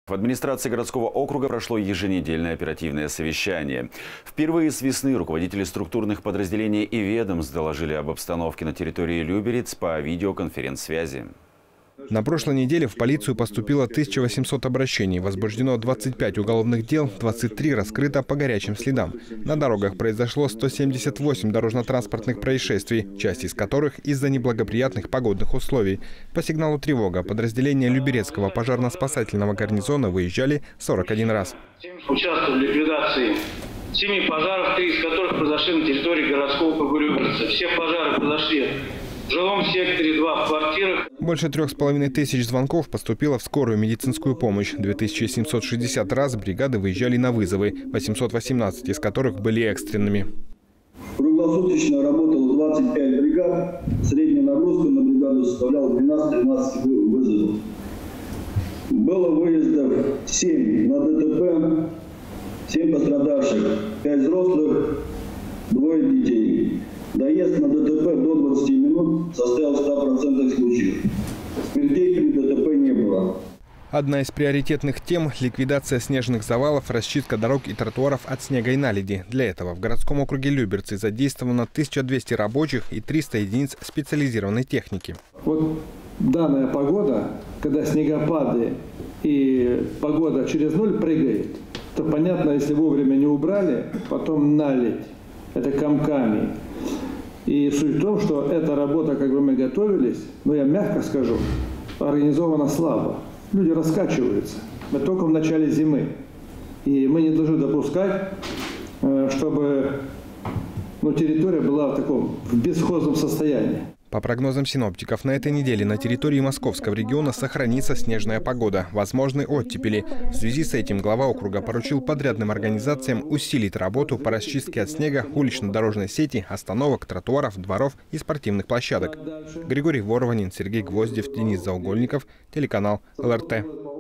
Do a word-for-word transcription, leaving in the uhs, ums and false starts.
В администрации городского округа прошло еженедельное оперативное совещание. Впервые с весны руководители структурных подразделений и ведомств доложили об обстановке на территории Люберец по видеоконференц-связи. На прошлой неделе в полицию поступило тысяча восемьсот обращений, возбуждено двадцать пять уголовных дел, двадцать три раскрыто по горячим следам. На дорогах произошло сто семьдесят восемь дорожно-транспортных происшествий, часть из которых из-за неблагоприятных погодных условий. По сигналу тревога подразделения Люберецкого пожарно-спасательного гарнизона выезжали сорок один раз. Участвовали в ликвидации семи пожаров, три из которых произошли на территории городского округа Люберца. Все пожары произошли в жилом секторе, два в квартирах. Больше трех с половиной тысяч звонков поступило в скорую медицинскую помощь. две тысячи семьсот шестьдесят раз бригады выезжали на вызовы, восемьсот восемнадцать из которых были экстренными. Круглосуточно работало двадцать пять бригад. Средняя нагрузка на бригаду составляла двенадцать-тринадцать вызовов. Было выездов семь на ДТП, семь пострадавших, пять взрослых, двое детей. Доезд на ДТП до двадцати минут составил сто процентов случаев. Смертей при ДТП не было. Одна из приоритетных тем – ликвидация снежных завалов, расчистка дорог и тротуаров от снега и наледи. Для этого в городском округе Люберцы задействовано тысяча двести рабочих и триста единиц специализированной техники. Вот данная погода, когда снегопады и погода через ноль прыгает, то понятно, если вовремя не убрали, потом наледь. Это комками. И суть в том, что эта работа, как бы мы готовились, но я мягко скажу, организована слабо. Люди раскачиваются. Мы только в начале зимы. И мы не должны допускать, чтобы ну, территория была в таком в бесхозном состоянии. По прогнозам синоптиков, на этой неделе на территории Московского региона сохранится снежная погода, возможны оттепели. В связи с этим глава округа поручил подрядным организациям усилить работу по расчистке от снега улично-дорожной сети, остановок, тротуаров, дворов и спортивных площадок. Григорий Ворванин, Сергей Гвоздев, Денис Заугольников, телеканал эл эр тэ.